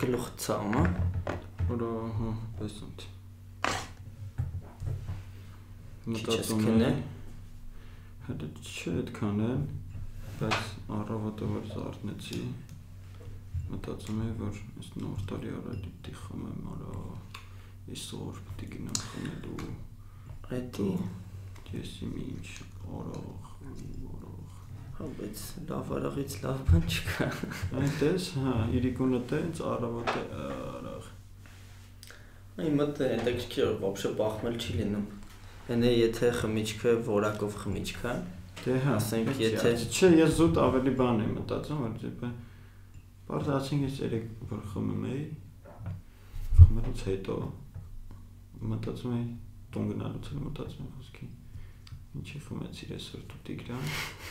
գլուխը Որը տեսնդ մտածում եմ հետո չէ այդքան են բայց առավոտը որ զարթնեցի մտածում եմ որ այս նոր տարի առաջ դիտի խմեմ արա այսօր պետք է գնամ խմելու Այդի ես ինչ օրող Հա բայց լավ արաղից լավ բան չկա Այնտես հա իրիկունը տենց առավոտը արաղ Այն մոտ հետաքրքիր вообще բախմել չի լինում Հենե եթե խմիչքը որակով խմիչք է Դե հա ասենք եթե չէ ես զուտ ավելի բան եմ մտածում որ դեպի Պարզ ասենք ես երեք որ խմում էի խմելուց հետո մտածում էի տուն գնալուց էլ մտածում եմ խոսքի ինչի խմեցիր այսօր դու Տիգրան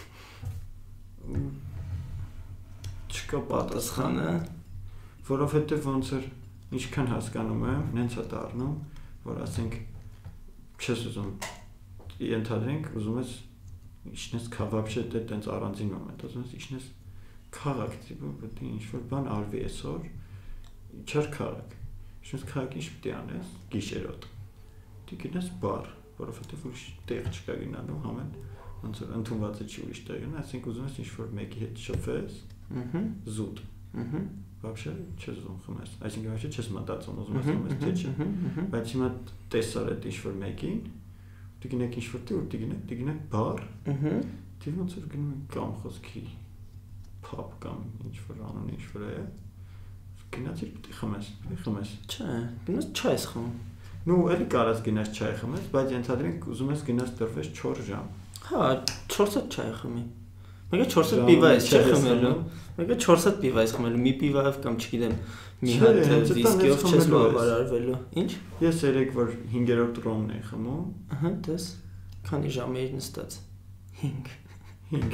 չկա պատասխանը որովհետև ոնց էր ինչքան հասկանում եմ նենց է դառնում որ ասենք չես ուզում ենթադրենք ուզում ես իջնես вообще դե տենց առանձին մոմենտ ուզում ես իջնես քաղաք տիպը պետք է ինչ-որ բան արվի այսօր չար քաղաք ինչ քաղաք ինչ պետք է անես գիշերոտ դու գնաս բար որովհետև ուրիշ տեղ չկա գնալու համեն ոնց որ ընդունված է չի ուրիշ տեղ գնա ասենք ուզում ես ինչ-որ մեկի հետ շփվես զուտ вообще չես ուզում խմես այսինքն вообще չես մտածում ուզում ես խմես թե չէ բայց հիմա տեսար այդ ինչ-որ մեկին դու գնաք ինչ-որ տեղ ու դու գնաք բար դու ոնց որ գնում ես կամ խոսքի pub կամ ինչ-որ անուն ինչ-որ է գնացիր պետք է խմես չէ գնաս չայ ես խմում նու էլի կարաս գնաս չայ խմես բայց ենթադրենք ուզում ես գնաս տրվես 4 ժամ հա 4 հատ չայ խմի Մեկը 4 հատ պիվա է խմելու Մեկը 4 հատ պիվա է խմելու մի պիվայով կամ չգիտեմ մի հատ վիսկիով չես բավարարվելու Ինչ Ես երեք որ 5-րդ ռոմն էի խմում Ահա տես քանի ժամ էի նստած 5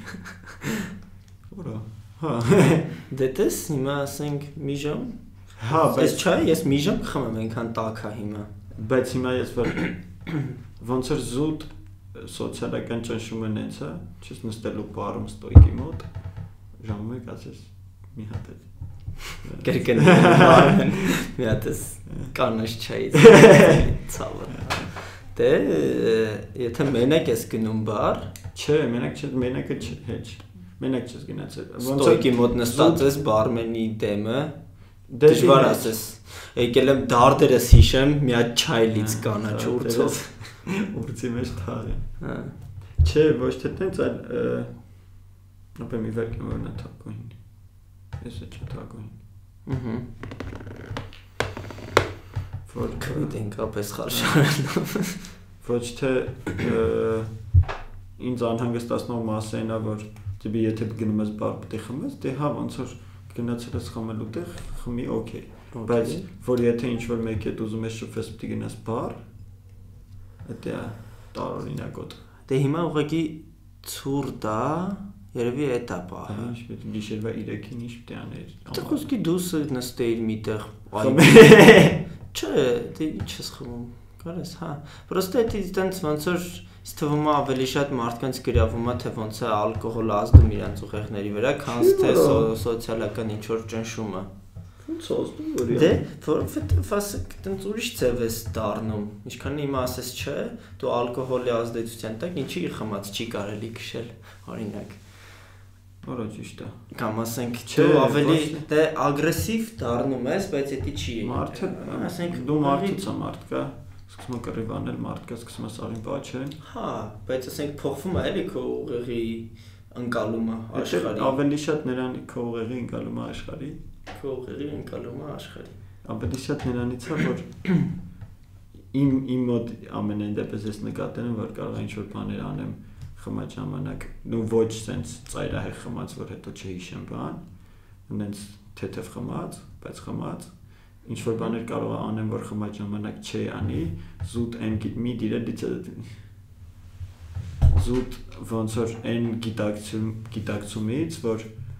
Որը հա Դե տես հիմա ասենք մի ժամ Հա բայց չայ ես մի ժամ կխմեմ այնքան տաք է հիմա բայց հիմա ես որ ոնց որ զուտ սոցիալական ճնշումը նենց է չես նստելու բարում ստոյկի մոտ ժամում եք ասես մի հատ է կերկեն մի հատ է կանաչ չայից ցավը դե եթե մենակ ես գնում բար չէ մենակը հեչ մենակ չես գնացել ստոյկի մոտ նստած ես բարմենի դեմը դժվար ասես եկել եմ դարդերս հիշեմ մի հատ չայ լից կանաչ ուրցով Ուրցի մեջ թաղ է Չէ, ոչ թե տենց այլ ապե մի վերք եմ որնա թակոհին Ես է չէ թակոհին Որ Կվիտ ենք ապես խարշարելով Ոչ թե ինձ անհանգստացնող մասը այնա որ Տիպի եթե գնում ես բար պետք է խմես Դե հա ոնց որ գնացել ես խմելու տեղ խմի օքեյ Բայց որ եթե ինչ-որ մեկ հետ ուզում ես շփվես պետք է գնաս բար Դա տարօրինակոտ Դե հիմա ուղղակի ցուրտ է երևի էտա բառը Ինչ պետք է գիշերվա 3-ին ինչ պետք է աներ Դե խոսքի դուս նստեիր միտեղ Չէ, դե ինչ ես խմում Կարես, հա Պրոստը այդից ոնց որ Ինձ թվում է ավելի շատ մարդկանց գրավում է թե ոնց է ալկոհոլը ազդում իրանց ուղեղների վրա քան թե սոցիալական ինչ-որ ճնշումը Դե, որովհետև ասեք, տենց ուրիշ ձև ես դառնում Ինչքան հիմա ասես չէ, դու ալկոհոլի ազդեցության տակ ինչի խմած չի կարելի քշել, օրինակ Որը ճիշտ է Կամ ասենք, դու ավելի դե ագրեսիվ դառնում ես, բայց դա չի Մարդը, ասենք, դու մարդուց է մարդ կա Սկսում է կռիվ անել մարդ կա, սկսում է սաղին պաչեն Հա, բայց ասենք փոխվում է էլի քո ուղեղի ընկալումը աշխարհի Ավելի շատ նրան քո ուղեղի ընկալումը աշխարհի Քո ուղեղի ընկալումը աշխարհի Ավելի շատ նրանից է որ իմ մոտ ամենայն դեպս ես նկատել եմ որ կարող է ինչ-որ բաներ անեմ խմած ժամանակ ու ոչ sense ծայրահեղ խմած որ հետո չհիշեմ բան նենց թեթև խմած բայց խմած ինչ-որ բաներ կարող է անեմ որ խմած ժամանակ չի անի զուտ այն մի դիրելից զուտ ոնց որ այն գիտակցումից որ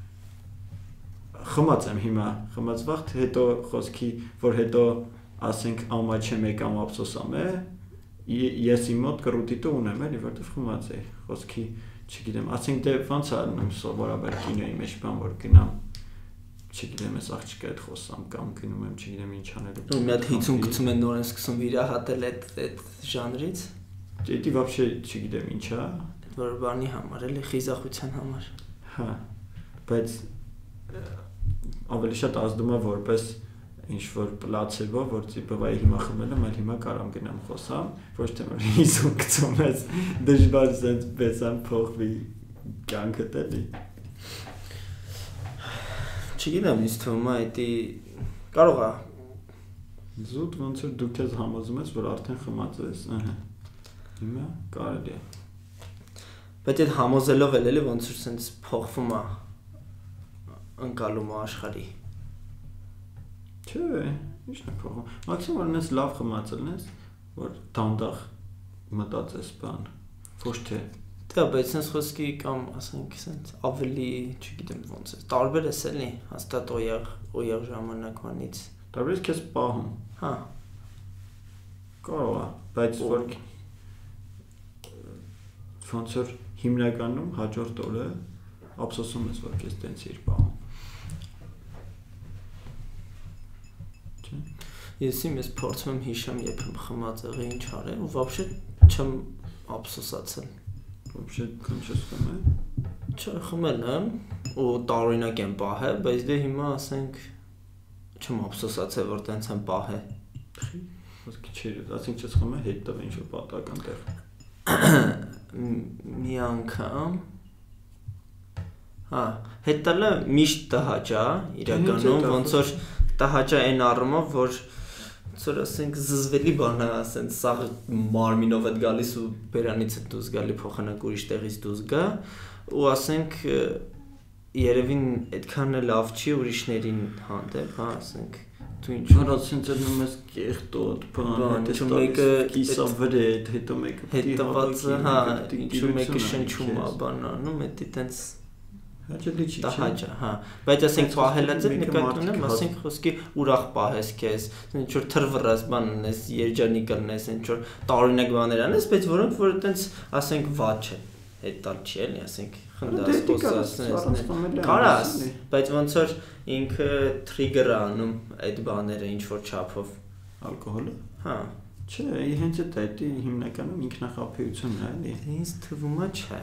խմած եմ հիմա խմած վաղ հետո խոսքի որ հետո ասենք ամա չեմ եկամ ափսոսամ է ես իմ մոտ կռուտիտը ունեմ էլի որտեվ խմած է խոսքի չգիտեմ ասենք դե ոնց անում սովորաբար կինոյի մեջ բան որ գնամ չգիտեմ, ես աղջիկա հետ խոսամ կամ գնում եմ, չգիտեմ ինչ անելու։ Ու մի հատ 50 գցում են նորեն սկսում վիրահատել այդ ժանրից։ Դա вообще չգիտեմ ինչ է։ Որ բանի համար, էլի խիզախության համար։ Հա, բայց ավելի շատ ազդում է որպես ինչ որ պլացեբո, որ տիպովա հիմա խմել եմ, այլ հիմա կարամ գնամ խոսամ, ոչ թե որ 50 գցում ես դժվար sense բեսան փոխվի կյանքդ էլի։ Չգիտեմ, ինձ թվում է դա կարող է զուտ ոնց որ դու քեզ համոզում ես, որ արդեն խմած ես, ահա։ Հիմա կարելի է։ Բայց այդ համոզելով էլ էլի ոնց որ sense փոխվում է ընկալումը աշխարհի։ Չէ, ի՞նչն է փոխվում։ Մաքսիմում որ նես լավ խմածելն ես, որ դանդաղ մտածես բան, ոչ թե։ Դա բայց sense խոսքի կամ ասենք sense ավելի, չգիտեմ ոնց է։ Տարբեր է էլի, հաստատ օյաղ ժամանակվանից։ Տարբեր է քեզ պահում։ Հա։ Կարող է, բայց որ ոնց որ հիմնականում հաջորդ օրը ափսոսում ես, որ քեզ տենց իր պահում։ Ես փորձում եմ հիշեմ, երբ եմ խմած եղել ինչ արել ու вообще չեմ ափսոսացել։ Вообще քնչես խմել։ Չէ, խմել եմ ու տարօրինակ եմ պահել, բայց դե հիմա ասենք չեմ ափսոսացել, որ տենց եմ պահել։ Ոսկի չէ, ասենք չես խմել, հետ տվել ինչ որ պատական տեղ։ Մի անգամ հա, հետ տալը միշտ տհաճա, իրականում ոնց որ տհաճա այն առումով, որ որ ասենք զզվելի բան է, ասենք սաղ մարմինով է գալիս ու բերանից է դուրս գալի փոխանակ ուրիշ տեղից դուրս գա ու ասենք երևին այդքան լավ չի ուրիշներին հանդեպ, հա, ասենք դու ինչ որ ասենք դնում ես կեղտոտ, բան, ինչու մեկը կիսա վրեդ, հետո մեկը հետվածը, հա, ինչու մեկը շնչում է բան անում, դա տենց հաճելի չի, տհաճա, հա, բայց ասենք պահելած է նկատում եմ, ասենք խոսքի ուրախ պահես քեզ, ինչ որ թրվռած բան ունես, երջանիկ կլնես, ինչ որ տարօրինակ բաներ անես, բայց որոնք որ այտենց ասենք վատ չեն, այդ տալ չի էլի, ասենք խնդաս, խոսաս, կարաս, բայց ոնց որ ինքը trigger է անում այդ բաները ինչ որ չափով, ալկոհոլը, հա, չէ, հենց դա հիմնականում ինքնախաբեությունն է, էլի, ինձ թվում է չէ։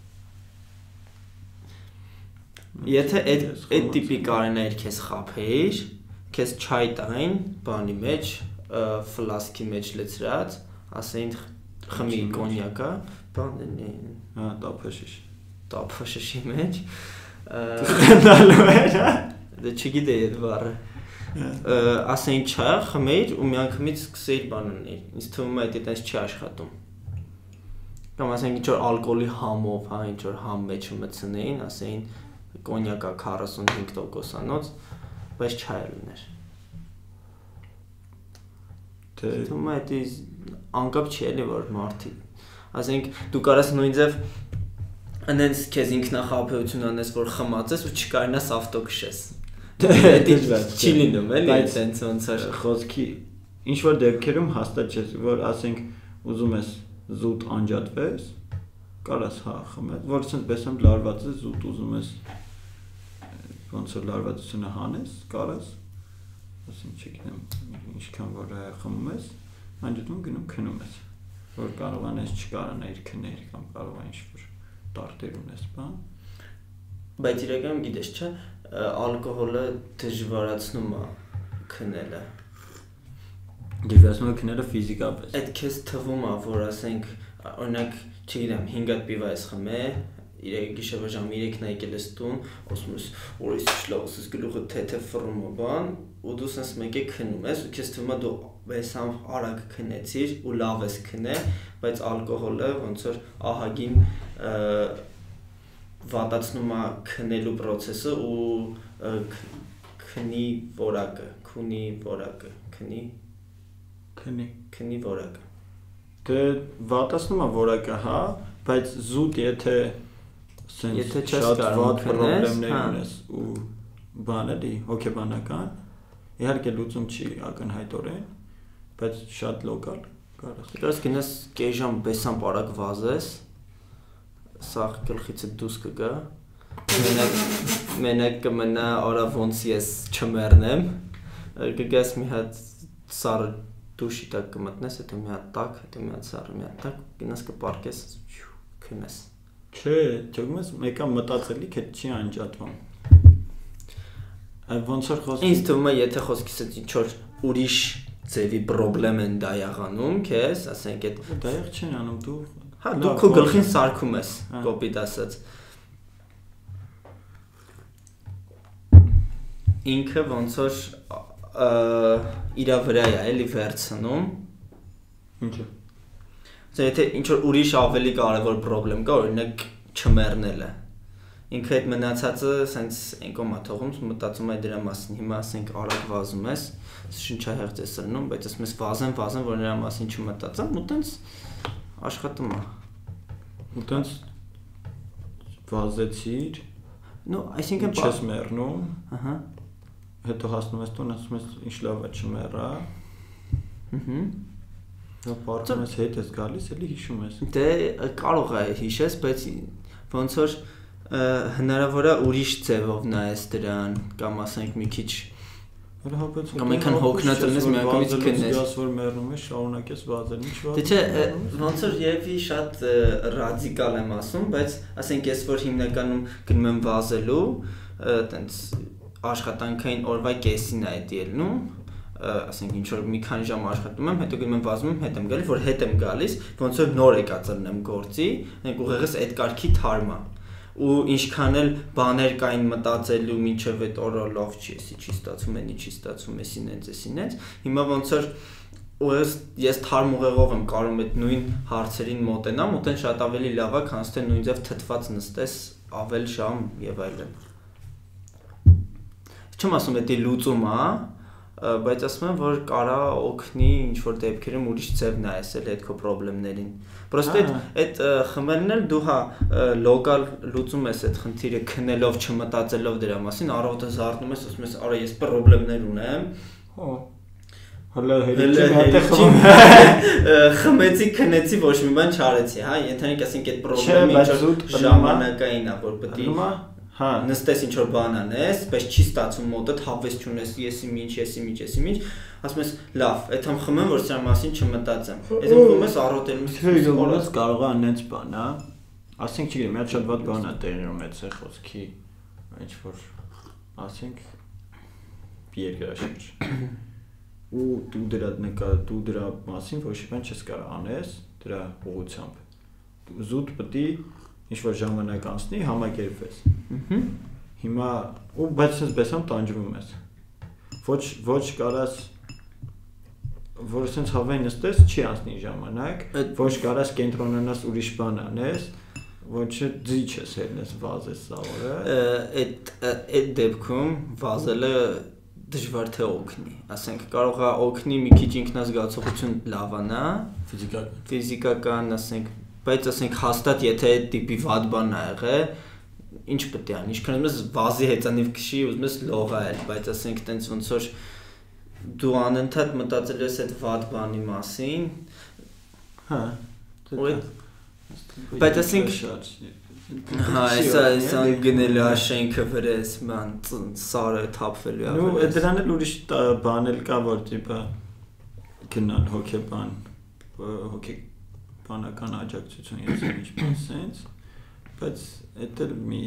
Եթե այդ տիպի կարենայր քեզ խափեիր, քեզ չայ տային բանի մեջ, ֆլասկի մեջ լցրած, ասեին խմի կոնյակա, բանն հա, տափաշիշի մեջ, խնդալու էր, դա չգիտեի այդ բառը, ասեին չա, խմեիր ու մի անգամից սկսեիր բան ուներ, ինձ թվում է դա չի աշխատում, կամ ասենք ինչ որ ալկոհոլի համով, հա, ինչ որ համ մեջը մտցնեին, ասեին կոնյակա 45%-անոց, բայց չայել ուներ։ Թվում է դա անկապ չի էլի որ մարդի։ Ասենք դու կարաս նույն ձև այնց քեզ ինքնախաբեություն անես, որ խմած ես ու չկարենաս ավտո քշես։ Դա չի լինում էլի, այտենց ոնց է խոսքի ինչ որ դեպքերում հաստատ չես, որ ասենք ուզում ես զուտ անջատվես, կարաս հա խմել, որ ասենք բեսեմ լարված ես, զուտ ուզում ես ոնց որ լարվածությունը հանես, կարաս, ասենք չգիտեմ, ինչքան որ խմում ես, անջատում գնում քնում ես, որ կարողանես չկարանայիր քնել կամ կարող ինչ որ տարտեր ունես, բան։ Բայց իրականում գիտես, չէ, ալկոհոլը դժվարացնում է քնելը։ Դժվարացնում է քնելը ֆիզիկապես։ Այդ քեզ թվում է, որ ասենք, օրինակ, չգիտեմ, 5 հատ պիվա ես խմել, գիշերվա ժամը 3-ն եկել ես տուն, ասում ես, օրից շլավ, ասես գլուխը թեթև ֆռում է բան, ու դու սենց մեկ է քնում ես, ու քեզ թվում է դու այսամ արագ քնեցիր ու լավ ես քնել, բայց ալկոհոլը ոնց որ ահագին վատացնում է քնելու process-ը ու քնի որակը։ Դե վատացնում է որակը, հա, բայց զուտ եթե Եթե շատ վատ պրոբլեմներ ունես ու բան էլի հոգեբանական, իհարկե լուծում չի ակնհայտորեն, բայց շատ լոկալ կարաս գնաս կես ժամ բեսան պարակ վազես, սաղ գլխիցդ դուրս կգա, Մենակ կմնա արա ոնց ես չմեռնեմ, կգաս մի հատ սառը դուշի տակ կմտնես, հետո մի հատ տակ, հետո մի հատ սառը, մի հատ տակ, գնաս կպարկես, քնես։ Չէ, ճոգում ես մեկը մտածելիք է չի անջատվում։ Այ ոնց որ խոսքը Ինձ թվում է, եթե խոսքից ինչ որ ուրիշ ձևի խնդրեմ են դա եղանում, քեզ, ասենք այդ դա եղ չեն անում դու։ Հա, դու քո գլխին սարքում ես, կոպիտ ասած։ Ինքը ոնց որ իրա վրա է էլի վերցնում։ Ինչը։ Եթե ինչ որ ուրիշ ավելի կարևոր խնդրեմ կա, օրինակ չմեռնելը։ Ինքը այդ մնացածը սենց այն կոմա թողում, մտածում է դրա մասին։ Հիմա ասենք արագ վազում ես, շնչահեղձ ես սրնում, բայց ասում ես վազեմ, որ նրա մասին չմտածեմ, ու տենց աշխատում է։ Ու տենց վազեցիր։ Ну, այսինքն չես մեռնում։ Ահա։ Հետո հասնում ես տուն, ասում ես ինչ լավ է չմեռա։ Դա պարում ես հետ ես գալիս, էլի հիշում ես։ Դե կարող է հիշես, բայց ոնց որ հնարավոր է ուրիշ ձևով նայես դրան, կամ ասենք մի քիչ կամ այնքան հոգնած լինես միանգամից քնես։ Ես որ մեռնում ես, շարունակես վազել, ինչ վազել։ Դե չէ, ոնց որ եւի շատ ռադիկալ եմ ասում, բայց ասենք ես որ հիմնականում գնում եմ վազելու, տենց աշխատանքային օրվա կեսին է դա ելնում, ասենք ինչ որ մի քանի ժամ աշխատում եմ, հետո գնում եմ վազում եմ, հետ եմ գալիս, որ հետ եմ գալիս, ոնց որ նոր եկա ծնեմ գործի, այնք ուղեղս այդ կարգի թարմա։ Ու ինչքան էլ բաներ կային մտածելու մինչև այդ օրը լավ չի, էսի չի ստացում, էնի չի ստացում, էսին էնց, հիմա ոնց որ ես թարմ ուղեղով եմ կարող այդ նույն հարցերին մոտենամ, ու տեն շատ ավելի լավ է, քան թե նույն ձև թթված նստես ավել ժամ եւ այլն։ Չեմ ասում դա լուծում է, բայց ասում եմ որ կարա օգնի ինչ որ դեպքերում ուրիշ ձև նայես էլ այդ քո խնդիրներին։ Պրոստը այդ խմելն էլ դու հա լոկալ լուծում ես այդ խնդիրը քնելով, չմտածելով դրա մասին, առավոտը զարթնում ես, ասում ես, արա ես խնդիրներ ունեմ։ Հո։ Հələ խմեցի, քնեցի, ոչ մի բան չարեցի, հա, ենթանենք ասենք այդ խնդրը ինչ որ ժամանակային է, որ պետք է հա նստես ինչ որ բան անես, բայց չի ստացվում մոտդ հավես չունես, եսի ինչ, ասում ես լավ, այդ համ խմեմ, որ սրա մասին չմտածեմ։ Եթե խմում ես առօտելում ես օրս կարող է անենց բան, հա։ Ասենք չգիտեմ, մի շատ վատ բան է տեղում այդ ցե խոսքի, ինչ որ ասենք երկրաշարժ։ Ու դու դրա մասին ոչ մի բան չես կարող անես դրա ուղղությամբ։ Դու զուտ պետք է ինչ որ ժամանակ անցնի համակերպվես։ Հիմա ու բայց ես բեսամ տանջվում ես։ Ոչ կարաս որ sense հավայն նստես չի անցնի ժամանակ, ոչ կարաս կենտրոնանաս ուրիշ բան անես, ոչ ձի չես հելնես վազես սաղորը։ Այդ դեպքում վազելը դժվար թե օգնի, ասենք կարող է օգնի մի քիչ ինքնազգացողություն լավանա, ֆիզիկական, ասենք, բայց ասենք հաստատ եթե այդ տիպի վատ բան ա եղել, ինչ պետք է անի, ինչքան ուզում ես վազի հեծանիվ քշի, ուզում ես լողալ, բայց ասենք տենց ոնց որ դու անընդհատ մտածելու ես այդ վատ բանի մասին, հա, բայց ասենք հա, այսա գնել է շենքը վրես, ման սարը թափվելու է վրես։ Դրան էլ ուրիշ բան էլ կա, որ տիպը գնան հոգեբանական աջակցություն ես ինչ-որ սենց, բայց էդ էլ մի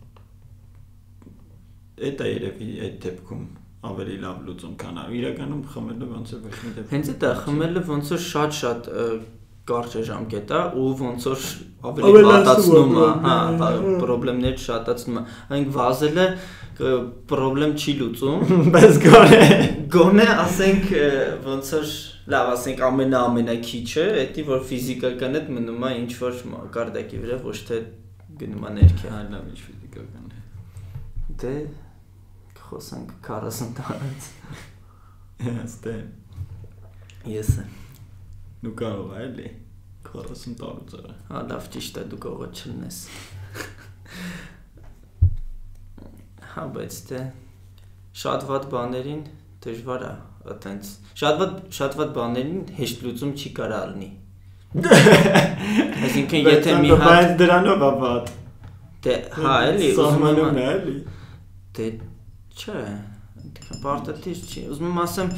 էդ է երևի այդ դեպքում ավելի լավ լուծում քան իրականում խմելը ոնց է ոչ մի դեպքում։ Հենց դա խմելը ոնց որ շատ կարճ ժամկետ է ու ոնց որ ավելի վատացնում է, հա, խնդիրներ շատացնում է։ Այնք վազելը խնդրեմ չի լուծում, բայց գոնե ասենք ոնց որ լավ ասենք ամենաքիչը, էդի որ ֆիզիկական է մնում է ինչ որ մակարդակի վրա, ոչ թե գնում է ներքև։ Հա, լավ ինչ ֆիզիկական է։ Դե խոսանք 40 տարից։ Ստե։ Ես եմ։ Դու կարող ես էլի 40 տարուց է։ Հա, լավ ճիշտ է, դու կարող ես չլնես։ Հա, բայց դե շատ վատ բաներին դժվար է, այտենց։ Շատ վատ բաներին հեշտ լուծում չի կարող լինի։ Այսինքն եթե մի հատ բայց դրանով է վատ։ Դե հա էլի սահմանում է էլի։ Դե չէ, պարտադիր չի։ Ուզում եմ ասեմ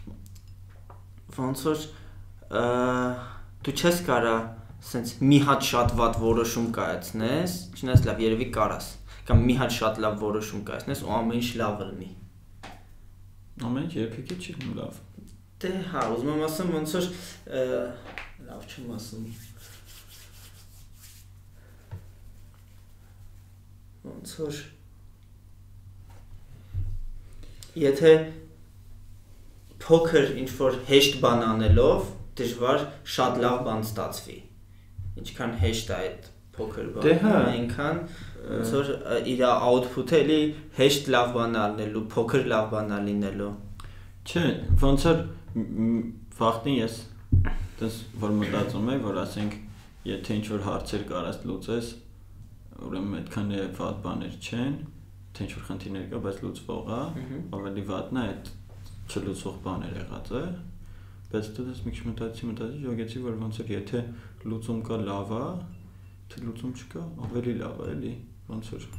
ոնց որ դու չես կարա սենց մի հատ շատ վատ որոշում կայացնես, չնայած լավ երևի կարաս, կամ մի հատ շատ լավ որոշում կայացնես ու ամեն ինչ լավ լինի։ Ամեն ինչ երբեք չի լինում լավ։ Դե հա, ուզում եմ ասեմ ոնց որ լավ չեմ ասում։ Ոնց որ եթե փոքր ինչ որ հեշտ բան անելով դժվար շատ լավ բան ստացվի։ Ինչքան հեշտ է այդ փոքր բանը, այնքան ոնց որ իր output-ը էլի հեշտ լավ բան ալնելու, փոքր լավ բան ալինելու։ Չէ, ոնց որ վախտին ես դες որ մտածում եմ, որ ասենք եթե ինչ որ հարցեր կարաս լուծես, ուրեմն այդքան է վատ բաներ չեն, թե ինչ որ խնդիրներ կա, բայց լուծվող է, ավելի վատն է այդ չլուծող բաներ եղած է, բայց դու դες մի քիչ մտածի, յոգեցի, որ ոնց որ եթե լուծում կա լավ է, թե լուծում չկա, ավելի լավ է, էլի, ոնց որ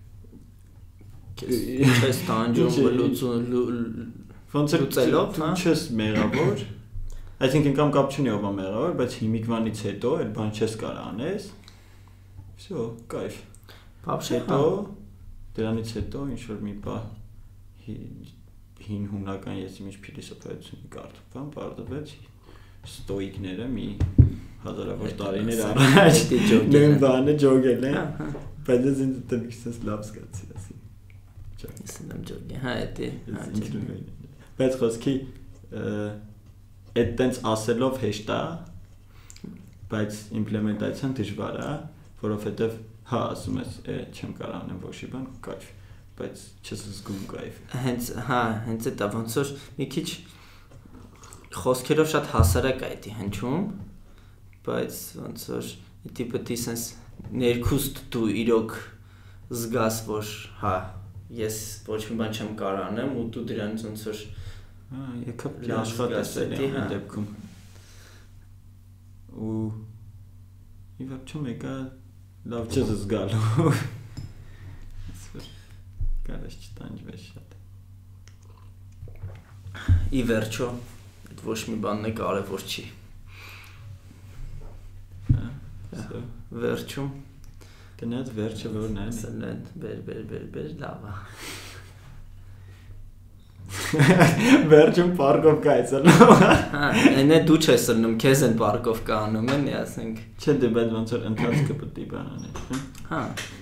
չես տանջում լուծում ոնց որ լուծելով, հա, չես մեղավոր, այսինքն կամ կապ չունի ով է մեղավոր, բայց հիմիկվանից հետո այդ բան չես կարող անես, всё, кайֆ։ Հետո դրանից հետո ինչ որ մի բան հին հունական ես ինչ փիլիսոփայություն կարդում, պարզվեց ստոիկները մի հազարավոր տարիներ առաջ նույն բանը ջոգել են, բայց ես ինձ դեռ լավ զգացի ասի։ Ես եմ ջոգի, հա, դա։ Բայց խոսքի այդ տենց ասելով հեշտ է, բայց իմպլեմենտացիան դժվար է, որովհետև հա ասում ես, չեմ կարող անեմ ոչի բան, կայֆ, բայց չես զգում կայֆ։ Հենց այդ է ոնց որ մի քիչ խոսքերով շատ հասարակ է դա հնչում, բայց ոնց որ տիպը դիսենց ներքուստ դու իրոք զգաս, որ հա ես ոչ մի բան չեմ կարող անեմ ու դու դրանից ոնց որ եկավ աշխատել եմ դեպքում ու ի վերջո մեկը լավ չես զգալու կարաս չտանջվես շատ ի վերջո այդ ոչ մի բանն է կարևոր չի վերջում դնած վերջը որն է սնենդ բեր լավ է վերջում պարկով կայցելնում հա այնե դու չես սրնում քեզ են պարկով կանում են ասենք չէ դե բայց ոնց որ ընթացքը պետք է բանանել հա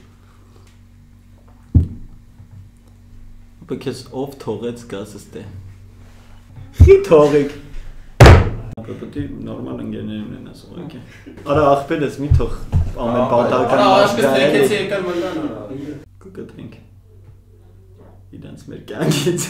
բայց ով թողեց գազը ստե խի թողիկ պետք է նորմալ ընկերներն են ասում եկե արա ախպերս մի թող ամեն պատահական աշկես եկել մտան կգտնենք իրանց մեր կյանքից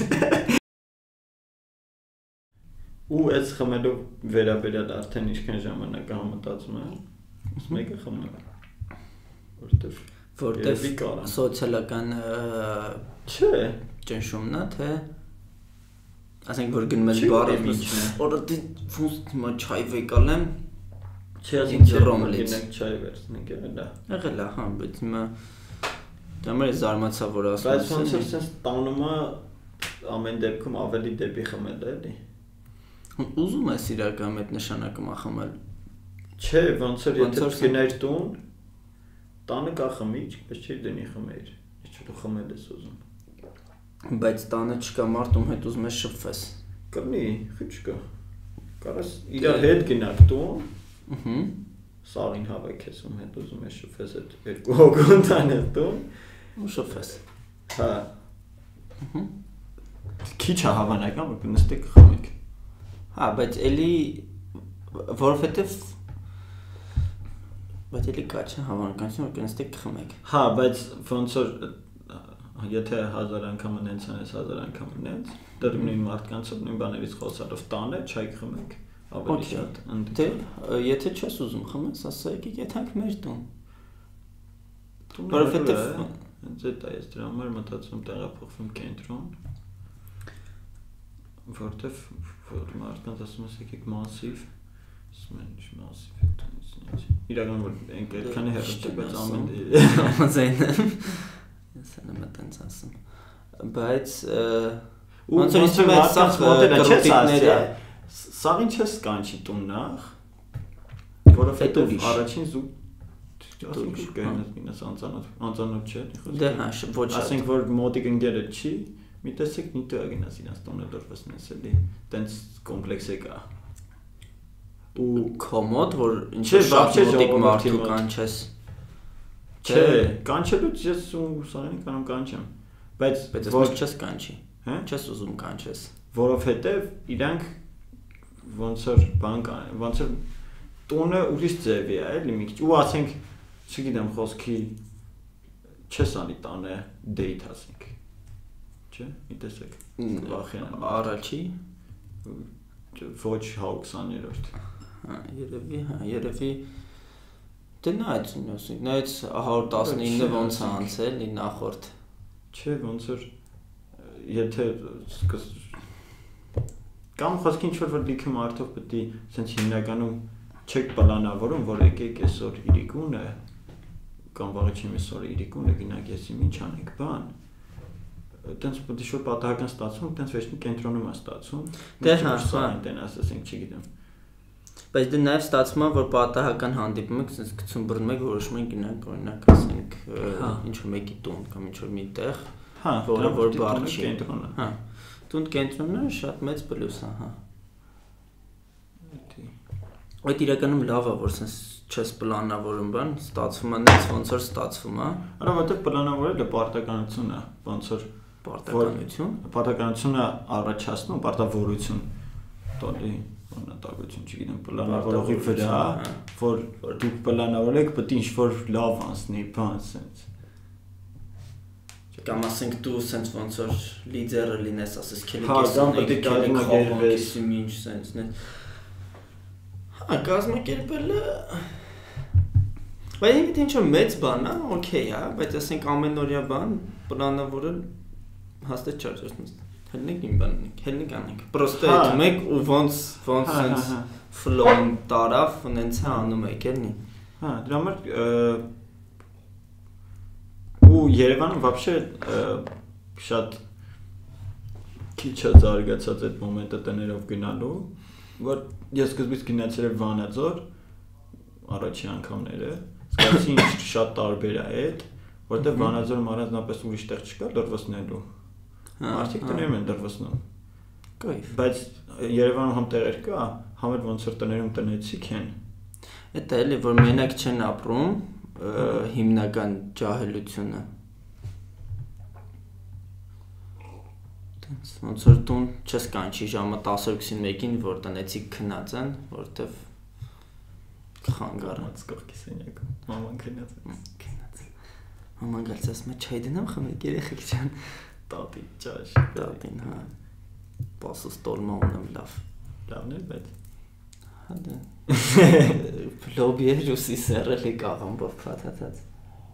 ու այս խմելով վերաբերյալ արդեն ինչքան ժամանակ համտածում եմ մեկը խմել որտեվ սոցիալական չէ ճնշումն է թե ասենք որ գնում ես բարի օրը դու հիմա չայ վեկալեմ չի ասենք ռոմլից չայ վերցնենք եղել է հա բայց հիմա դամեր զարմացա որ ասում բայց ոնց որ sense տանում է ամեն դեպքում ավելի դեպի խմել էլի ուզում ես իրական այդ նշանակում խմել չէ ոնց որ եթե գներ տուն տանը կա խմիչ բայց չի դնի խմեր ինչ որ խմել ես ուզում բայց տանը չկա մարդ ում հետ ուզում ես շփվես կնի խիչկա կարաս իրար հետ գնաք տուն սաղին հավաքես ում հետ ուզում ես շփվես այդ երկու հոգուն տանես տուն ու շփվես հա քիչ է հավանական որ կնստեք խմեք հա բայց էլի որովհետև բայց էլի կա չէ հավանականություն որ կնստեք խմեք հա բայց ոնց որ եթե 1000 անգամ նենց անես 1000 անգամ նենց դեռ նույն մարդկանցով նույն բաներից խոսալով տանը չայ խմեք ավելի շատ դե եթե չես ուզում խմես ասա եկեք եթանք մեր տուն որովհետև հենց դա ես դրա համար մտածում տեղափոխվում կենտրոն որտեվ որ մարդկանց ասում ես եկեք մասիվ ասում են ինչ մասիվ է տունից իրական որ այնքան հեռու չէ, բայց ամեն Ամազային եմ։ Ես եմ այդպես ասում։ Բայց ոնց որ ինձ մարդկանց մոդելը չէ ասա։ Սա ինչ է սկանչի տուն նախ, որովհետև առաջին զուտ ասենք կայնած մինաս անծանոթ չէ։ Դե հա, ոչ շատ։ Ասենք որ մոտիկ ընկերը չի, մի տեսեք նիտո է գնաս իրաց տոնը դուրսնես էլի, տենց կոմպլեքս է կա։ Ու կոմոդ որ ինչ շատ մոտիկ մարդու կանչես։ Չէ, կանչելուց ես ուսանեն կանոն կանչեմ, բայց ոչ չես կանչի։ Հա? Չես ուզում կանչես։ Որովհետև իրանք ոնց որ բան կան, ոնց որ տոնը ուրիշ ձևի է, էլի մի քիչ ու ասենք, չգիտեմ, խոսքի չես անի տանը date ասենք։ Չէ՞, մի տեսեք։ Վախեն Առաջի ոչ 120-րդ։ Հա, երևի դե նայած ասենք, նայած 119-ը ոնց է անցել ի նախորդ։ Չէ, ոնց որ եթե կամ խոսքի ինչ որ լիքը մարդով պետք է sense հիմնականում չեք պլանավորում, որ եկեք այսօր իրիկունը կամ վաղը չեմ այսօր իրիկունը գնանք եսի ինչ անենք, բան։ Տենց պետք է շուտ պատահական ստացվում, տենց վերջին կենտրոնում է ստացվում։ Դե հա, այնտեն ասենք, չգիտեմ։ Բայց դե նաև ստացվում է, որ պատահական հանդիպում եք, sense գցում բռնում եք, որոշում եք գնանք, օրինակ, ասենք, ինչ որ մեկի տուն կամ ինչ որ մի տեղ, որը որ բար չի կենտրոնը։ Հա։ Տուն կենտրոնը շատ մեծ պլյուս է, հա։ Այդ իրականում լավ է, որ sense չես պլանավորում բան, ստացվում է նենց ոնց որ ստացվում է։ Արա որտեղ պլանավորելը պարտականություն է, ոնց որ պարտականությունը առաջացնում պարտավորություն։ Տոլի բանատագություն, չգիտեմ, պլանավորողի վրա, որ դուք պլանավորեք, պետք է ինչ-որ լավ անցնի, բան sense։ Կամ ասենք դու sense ոնց որ լիդերը լինես, ասես քելի կեսում ինչ sense-ն է։ Հա, կազմակերպելը բայց ինքը ինչ-որ մեծ բան է, օքեյ է, բայց ասենք ամենօրյա բան պլանավորել հաստատ չարժես։ Հելնենք իմ բանն ենք, հելնենք անենք։ Պրոստը այդ մեկ ու ոնց sense ֆլոուն տարավ, նենց է անում եք էլի։ Հա, դրա համար ու Երևանում вообще շատ քիչ է զարգացած այդ մոմենտը տներով գնալու, որ ես սկզբից գնացել եմ Վանաձոր առաջի անգամները, զգացի ինչ շատ տարբեր է այդ, որտեղ Վանաձորում առանձնապես ուրիշ տեղ չկա դրվսնելու։ Մարդիկ տներում են դրվսնում։ Կայֆ։ Բայց Երևանում համ տեղեր կա, համ էլ ոնց որ տներում տնեցիկ են։ Էդ էլի որ մենակ չեն ապրում հիմնական ջահելությունը։ Տենց ոնց որ տուն չես կանչի ժամը 10:21-ին, որ տնեցիկ քնած են, որտեվ խանգարած կողքի սենյակում, մաման քնած է։ Քնած։ Մաման գալիս ասում է չայ դնամ խմեք երեխեք ջան։ Տատի ճաշ։ Տատին, հա։ Պասս տոլմա ունեմ լավ։ Լավն է, բայց Հա դա։ Լոբի է ռուսի սերելի կաղամբով փաթաթած։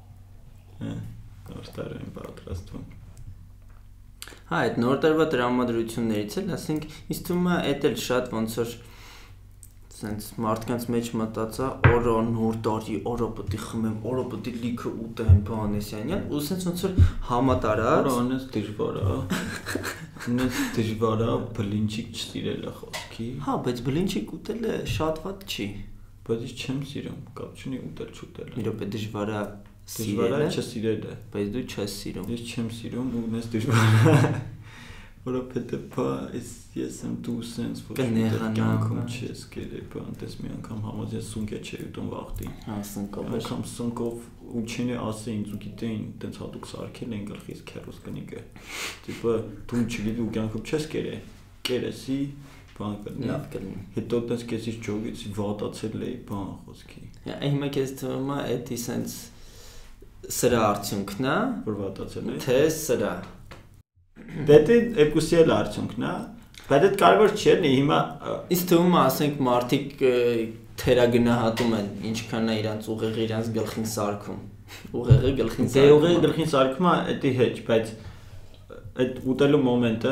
Նոր տարին պատրաստվում։ Հա, այդ նոր տարվա տրամադրություններից էլ, ասենք, ինձ թվում է էդ էլ շատ ոնց որ sense մարդկանց մեջ մտածա, օրո նոր տարի, օրո պետք է խմեմ, օրո պետք է լիքը ուտեմ, բանեսյանյան, ու sense ոնց որ համատարած։ Օրո անես դժվար է։ Ինձ դժվար է բլինչիկ չսիրելը խոսքի։ Հա, բայց բլինչիկ ուտելը շատ վատ չի։ Բայց ես չեմ սիրում, կապ չունի ուտել չուտելը։ Մի րոպե դժվար է Դժվար է չսիրելը։ Բայց դու չես սիրում։ Ես չեմ սիրում ու ինձ դժվար է։ Որովհետև ես եմ դու sense որ կյանքում չես կերել, բանտես մի անգամ համաձայն սունկե չէ ուտում վախտի։ Հա, սունկով։ Անգամ սունկով ու չինի ասեին, ու գիտեին, տենց հատուկ սարքել են գլխից քերոս կնիկը։ Տիպը դու չգիտի ու կյանքում չես կերել։ Կերեսի, բան կլինի։ Լավ կլինի։ Հետո տենց քեզից ճոգից վատացել էի, բան խոսքի։ Հիմա քեզ թվում է էդի sense սրա արդյունքն է, որ վատացել է։ թե սրա։ Դե երկուսի էլ արդյունքն է, բայց դա կարևոր չի էլի հիմա Ինձ թվում է, ասենք մարդիկ թերագնահատում են ինչքան է իրանց ուղեղը իրանց գլխին սարքում։ Ուղեղը գլխին Դե ուղեղը գլխին սարքում է, դա հետ, բայց այդ ուտելու մոմենտը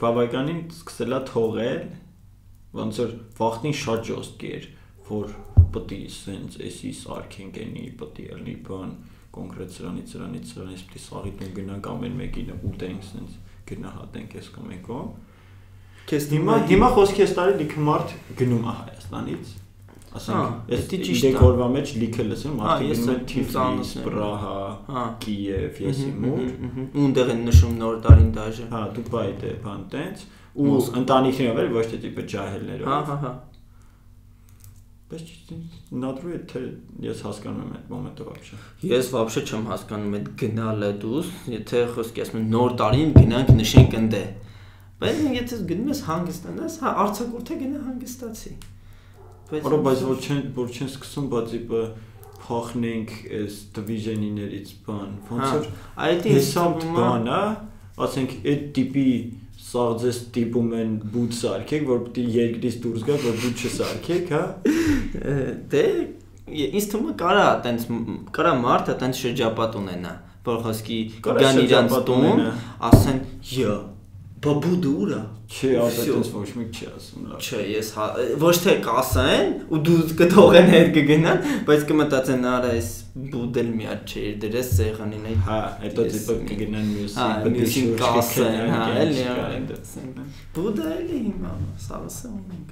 բավականին սկսելա թողել, ոնց որ վախտին շատ ժոստկի էր, որ պետք է sense էսի սարքենք էնի պետք է լինի բան կոնկրետ սրանից պետք է սաղի տուն գնանք ամեն մեկին ուտենք sense գնահատենք այս կամ եկո քեզ հիմա խոսքի ես տարի լիքը մարդ գնում է Հայաստանից ասենք այս դեկորվա մեջ լիքը լսում մարդիկ գնում են Թիֆլիս, Պրահա, Կիև, եսի մոտ ունդեղ են նշում նոր տարին դաժե հա դուբայ դե բան տենց ու ընտանիքներով էլ ոչ թե տիպը ջահելներով հա բայց նադրու է թե ես հասկանում եմ այդ մոմենտը вообще ես вообще չեմ հասկանում այդ գնալը դուս եթե խոսքի ասում են նոր տարին գնանք նշենք ընդ բայց եթե գնում ես հանգստանաս հա արցակուրթե գնա հանգստացի Որը բայց որ չեն սկսում բացի փոխնենք այս division-իներից բան ոնց որ այդ հեսամ բան է ասենք այդ տիպի սաղ ձեզ տիպում են բուտ սարքեք որ պիտի երկրից դուրս գա որ բուտ չսարքեք հա դե ինձ թվում է կարա մարդը տենց շրջապատ ունենա որ խոսքի գան իրանց տուն ասեն յա բաբուդը ուրա Չէ, այդպես ոչ մեկ չի ասում լավ։ Չէ, ես ոչ թե կասեն ու դու կթողեն հետ կգնան, բայց կմտածեն արա այս բուդել մի հատ չէ, դրես սեղանին այ։ Հա, հետո դիպը կգնան մյուսին կասեն, հա, էլի։ Բուդը էլի հիմա, սավսը ունենք։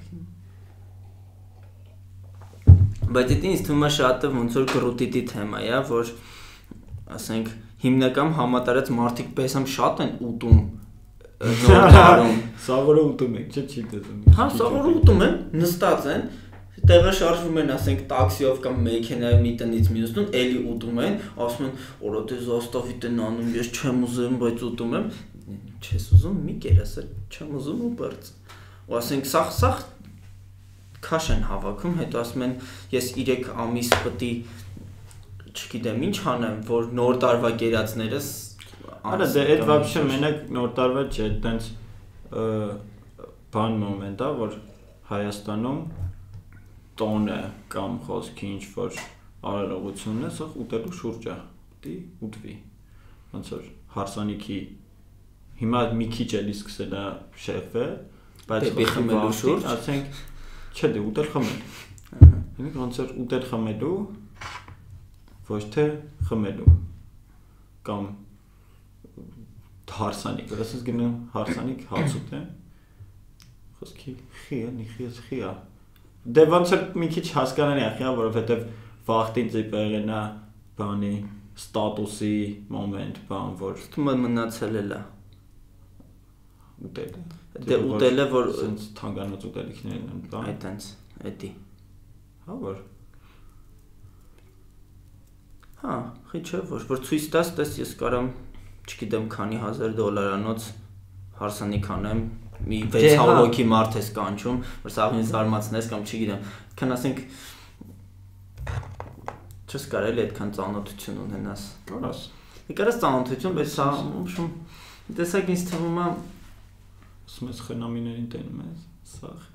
Բայց դա ինձ թվում է շատ ոնց որ կրուտիտի թեմա է, որ ասենք հիմնական համատարած մարդիկ պես շատ են ուտում նորարում Սաղորը ուտում եք, չի դենում։ Հա, սաղորը ուտում են, նստած են, տեղը շարժվում են, ասենք տաքսիով կամ մեքենայով մի տնից մյուս տուն, էլի ուտում են, ասում են, «Օրա դե զաստավիտ են անում, ես չեմ ուզում, բայց ուտում եմ»։ Չես ուզում, մի կերես, չեմ ուզում ու բրծ։ Ու ասենք, սաղ քաշ են հավաքում, հետո ասում են, ես 3 ամիս պետք է չգիտեմ ինչ անեմ, որ նոր տարվա կերածներս Արա դե այդ вообще մենակ նոր տարվա չէ, այդտենց բան մոմենտ է, որ Հայաստանում տոնը կամ խոսքի ինչ որ արարողությունն է, սա ուտելու շուրջ է, պետք է ուտվի։ Ոնց որ հարսանիքի հիմա մի քիչ էլի սկսել է շեղվել, բայց խմելու շուրջ, ասենք, չէ դե ուտել խմել։ Հիմա ոնց որ ուտել խմելու ոչ թե խմելու կամ հարսանիք, ասես գնում հարսանիք հաց ուտեմ խոսքի խիա դե ոնց որ մի քիչ հասկանալի է խիա որովհետև վախտին ծիպերն է բանի ստատուսի մոմենտ բան որ թվում է մնացել է ուտելը դե ուտելը որ sense թանկանոց ուտելիքներն են բան այտենց էդի հա որ հա խի չէ որ ցույց տաս տես ես կարամ չգիտեմ քանի $1000 հարսանիք անեմ մի 600 հոգի մարդ ես կանչում որ սաղին զարմացնես կամ չգիտեմ քան ասենք չես կարելի այդքան ծանոթություն ունենաս կարաս կարաս ծանոթություն բայց սա ում տեսակ ինձ թվում է ասում ես խնամիներին տենում ես սաղ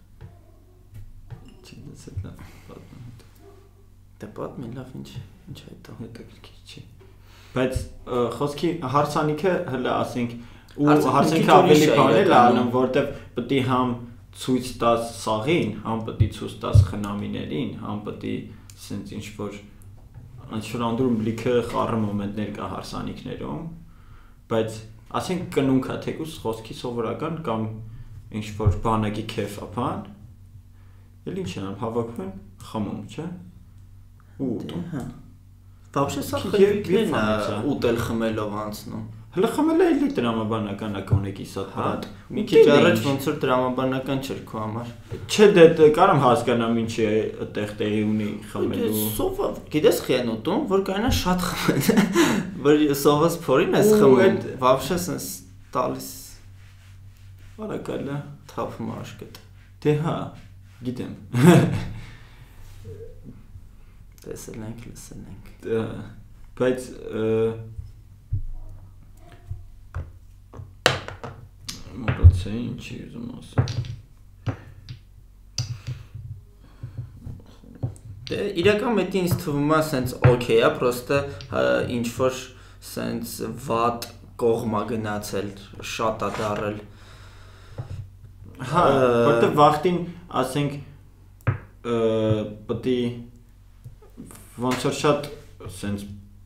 չգիտես դա դե պատմի լավ ինչ հետո հետաքրքիր չի բայց խոսքի հարսանիքը հələ ասենք ու հարսանիքը ավելի բան է անում որտեվ պետք է համ ցույց տաս սաղին, համ պետք է ցույց տաս խնամիներին, համ պետք է sense ինչ որ անդրում լիքը խառը մոմենտներ կա հարսանիքներում, բայց ասենք կնունք է թեկուզ խոսքի սովորական կամ ինչ որ բանակի քեֆ է բան, էլ ինչ են հավաքվում են խմում, չէ՞։ Ու ուտում։ Вообще սա խելքներն է ուտել խմելով անցնում։ Հələ խմելը էլի դրամաբանական է կոնեկի սատ հատ։ Մի քիչ առաջ ոնց որ դրամաբանական չէր քո համար։ Չէ դե կարամ հասկանամ ինչի է այդտեղ տեղի ունի խմելու։ Սովը, գիտես խեն ուտում, որ կանա շատ խմել։ Որ սովս փորին ես խմում։ Вообще sense տալիս։ Բարակալա թափում աշկետ։ Դե հա, գիտեմ։ Տեսել ենք, լսել ենք։ Բայց մոռացա ինչի ուզում ասել։ Դե իրական մետի ինձ թվում է sense okay է, պրոստը ինչ որ sense վատ կողմա գնացել, շատ է դարել։ Հա, որտեղ վախտին ասենք պետք է ոնց որ շատ sense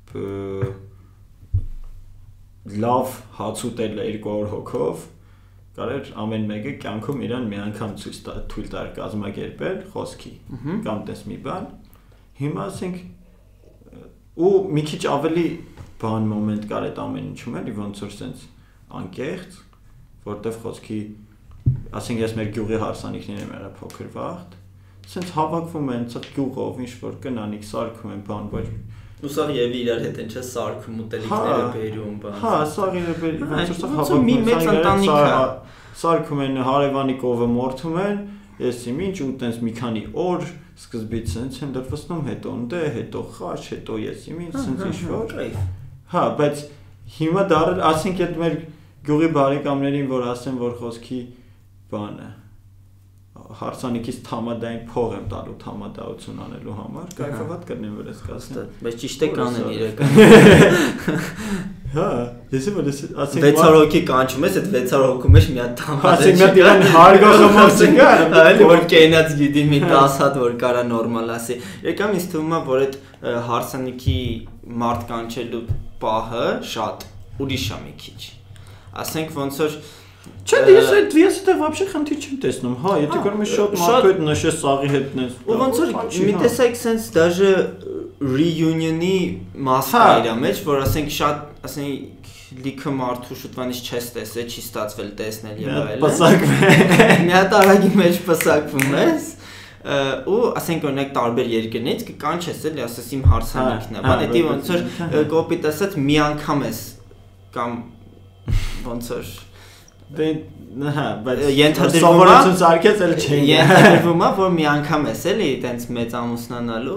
լավ հաց ուտել 200 հոգով կարեր ամեն մեկը կյանքում իրան մի անգամ ցույց թույլ տար կազմակերպել խոսքի կամ տես մի բան հիմա ասենք ու մի քիչ ավելի բան մոմենտ կար այդ ամեն ինչում էլի ոնց որ sense անկեղծ որտեվ խոսքի ասենք ես մեր գյուղի հարսանիքներն եմ եղել փոքր վաղտ sense հավաքվում են ցած գյուղով ինչ որ կնանիկ սարքում են բան ոչ ու սա եւ իրար հետ են չէ սարքում ուտելիքները բերում բան հա սա իրար ոնց որ սա հավաքվում մի մեծ ընտանիք է սարքում են հարևանի կովը մորթում են եսի ինչ ու տենց մի քանի օր սկզբից sense են դրվստում հետո ընդ հետո խաչ հետո եսի ինչ sense ինչ որ հա բայց հիմա դարել ասենք այդ մեր գյուղի բարեկամներին որ ասեն որ խոսքի բանը հարսանիքից թամադային փող եմ տալու թամադայություն անելու համար կայֆավատ կնեմ որ ես կասեմ բայց ճիշտ է կանեն իրական հա ես եմ ասենք 600 հոգի կանչում ես այդ 600 հոգու մեջ մի հատ թամադա ասենք մի հատ իրան հարգախմող չկա այլ որ կենած գիտի մի 10 հատ որ կարա նորմալ ասի եկամ ինձ թվում է որ այդ հարսանիքի մարդ կանչելու պահը շատ ուրիշ է մի քիչ ասենք ոնց որ Չէ, ես դա вообще խնդիր չեմ տեսնում, հա, եթե կարող ես շատ մարդու հետ նշես սաղի հետ նես։ Ու ոնց որ մի տեսակ sense даже reunion-ի մասը իրա մեջ, որ ասենք շատ, ասենք լիքը մարդու շուտվանից չես տեսել, չի ստացվել տեսնել եւ այլն։ Պսակվում։ Մի հատ արագի մեջ պսակվում ես։ Ու ասենք օրինակ տարբեր երկրներից կկանչես էլի, ասես իմ հարսանիքն է, բան էդի ոնց որ կոպիտ ասած մի անգամ ես կամ ոնց որ Դե հա, բայց ենթադրվում սարքեց էլ չեն։ Ենթադրվում է, որ մի անգամ ես էլի, այտենց մեծ ամուսնանալու,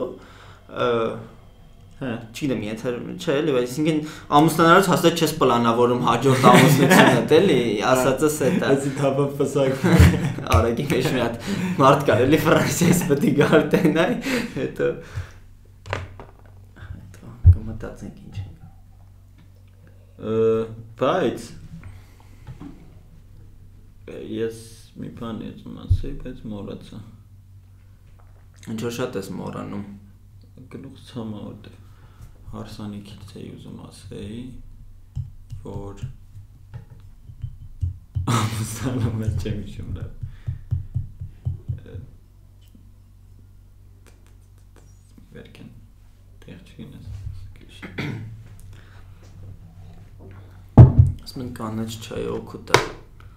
հա, չգիտեմ, ենթադրվում չէ, էլի, այսինքն ամուսնանալուց հաստատ չես պլանավորում հաջորդ ամուսնությունդ, էլի, ասածս է դա։ Այսի թափը պսակ։ Արագի մեջ մի հատ մարդ կար, էլի Ֆրանսիայից պետք է գարտենայ, հետո կմտածենք ինչ ենք։ Բայց ես մի բան եմ ասել, բայց մոռացա։ Ինչ որ շատ ես մոռանում։ Գլուխս համա որտեղ հարսանիքից էի ուզում ասեի, որ ամուսանում ես չեմ հիշում լավ։ Վերքեն տեղ չգինես։ Ասում են կանաչ չայ օգուտ է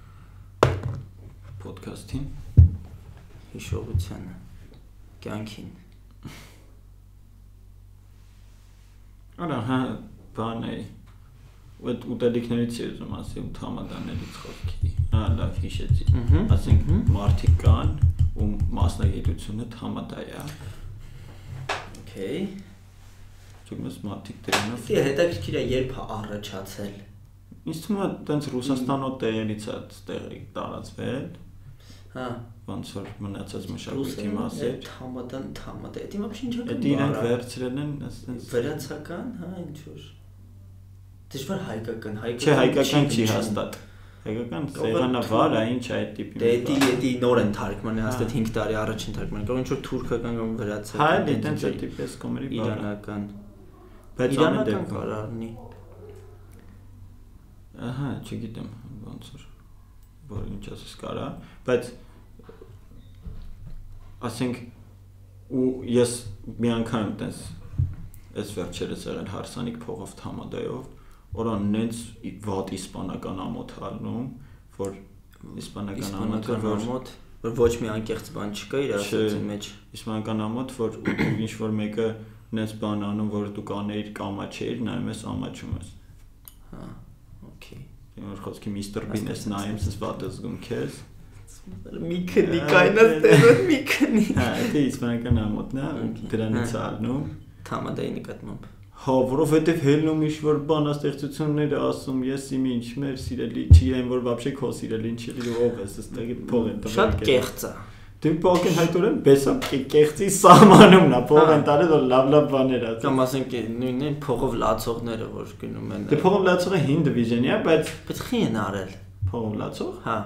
Podcast-ին հիշողությանը կյանքին Արա հա բան է այդ ուտելիքներից եմ ուզում ասել ու թամադաներից խոսքի հա լավ հիշեցի ասենք մարդիկ կան ու մասնագիտությունը թամադա է Okay Չգիտեմ մարդիկ դրանով Դե հետաքրքիր է երբ առաջացել Ինձ թվում է տենց Ռուսաստանով տեղերից է տեղի տարածվել Հա ոնց որ մնացած մշակույթի մասեր թամադա դա вообще ինչ է դա իրանք վերցրել են ասենց վրացական հա ինչ որ դժվար հայկական չէ հայկական չի հաստատ հայկական սեղանավար է ինչ է այդ տիպի դե նոր են թարգմանել հաստատ 5 տարի առաջ են թարգմանել կարող ինչ որ թուրքական կամ վրացական հա դե տենց է տիպի սկոմերի բառ իրանական բայց ամեն դեպքում կարող առնի ահա չգիտեմ ոնց որ ինչ ասես կարա բայց ասենք ու ես մի անգամ տես այս վերջերս եղել հարսանիք փողով թամադայով օրան նենց վատ իսպանական ամոթ ալնում որ իսպանական ամոթը որ ոչ մի անկեղծ բան չկա իր ասածի մեջ իսպանական ամոթ որ ինչ որ մեկը նենց բան անում որ դու կանեիր կամաչեիր նայում ես ամաչում ես հա օքեյ Որ խոսքի Mr. Bean ես նայում ես վատ ես զգում քեզ մի քնի կայնած տերոտ մի քնի հա դա իսպանական ամոթն է դրանից ալնում թամադայի նկատմամբ հա որովհետև հելնում ինչ որ բանաստեղծություններ ասում ես իմ ինչ մեր սիրելի չգիտեմ որ вообще քո սիրելին չի դու ով ես այստեղի փող են տվել շատ կեղծ է դու փողին հայտորեն բեսամ կեղծի սահմանումն է փող են տալիս որ լավ բաներ ասում կամ ասենք նույնն փողով լացողները որ գնում են դե փողով լացողը հին դիվիզիոնի է բայց խի են արել փողով լացող հա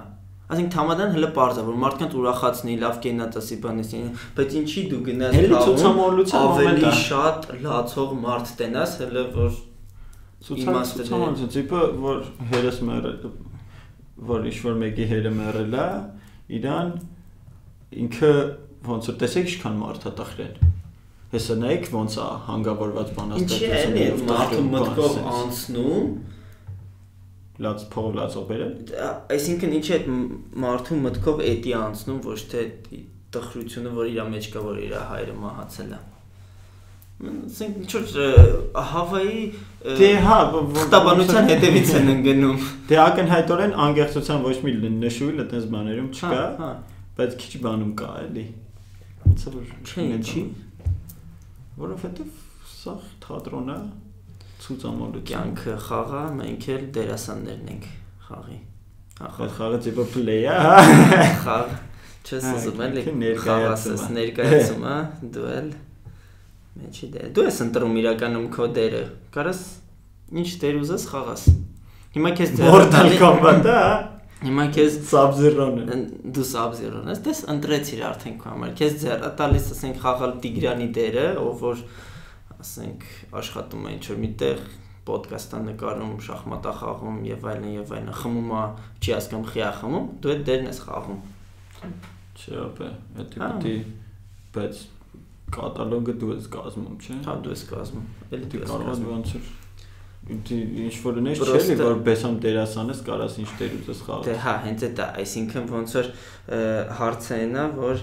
ասենք թամադան հələ པարզ է որ մարդկանց ուրախացնի, լավ կենատասի բանես, բայց ինչի դու գնաս ավելի շատ լացող մարդ տենաս, հələ որ ցուցամոլություն տիպը որ հերս մեռել, որ ինչ-որ մեկի հերը մեռել է, իրան ինքը ոնց որ տեսեք ինչքան մարդ է տխրել։ Հեսա նայեք ոնց է հանգավորված բանաստեղծությունը։ Ինչի է մարդու մտքով անցնում լաց փող լացող բերել։ Այսինքն ինչ է մարդու մտքով էդի անցնում, ոչ թե տխրությունը, որ իր մեջ կա, որ իր հայրը մահացել է։ Ասենք ինչ-որ Հավայի դե հա, խտաբանության հետևից են ընկնում։ Դե ակնհայտորեն անգեղծության ոչ մի նշույլ այդպես բաներում չկա, բայց քիչ բանում կա, էլի։ Ինչի՞։ Որովհետև սա թատրոն է, ցուցամոլություն։ Կյանքը խաղա, մենք էլ դերասաններն ենք խաղի։ Այդ խաղը տիպը play է, խաղ։ Չես ուզում էլի խաղասես ներկայացում, հա, դու էլ մեջի դեր։ Դու ես ընտրում իրականում քո դերը։ Կարաս ինչ դեր ուզես խաղաս։ Հիմա քեզ Mortal Kombat-ը, հա։ Հիմա քեզ Sub-Zero-ն է։ Դու Sub-Zero-ն ես, դες ընտրեցիր արդեն քո համար։ Քեզ ձեռը տալիս, ասենք, խաղալ Տիգրանի դերը, ով որ ասենք աշխատում է ինչ-որ միտեղ, պոդքաստ նկարում, շախմատա խաղում եւ այլն, խմում է, չի հասկանում խիա խմում, դու այդ դերն ես խաղում։ Չէ, դա բայց կատալոգը դու ես կազմում, չէ՞։ Հա, դու ես կազմում։ Էլի դու ես կազմում։ Ոնց որ ինչ որ ունես, չէ՞ որ բեսամ դերասան ես, կարաս ինչ դեր ուզես խաղալ։ Դե հա, հենց այդ է, այսինքն ոնց որ հարցը այն է, որ